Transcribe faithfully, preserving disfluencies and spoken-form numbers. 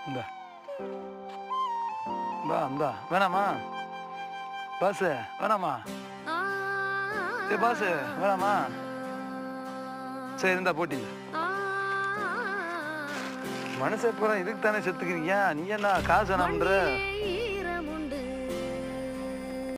இந்தா இந்தா இந்தா வேணாமா பாசு வேணாமா ஏ பாசு வேணாமா சரி இருந்தா போட்டிங்க மனசை பூரா இதுக்கு தானே செத்துக்கிறீங்க நீ என்ன காசு வேணாம்ன்ற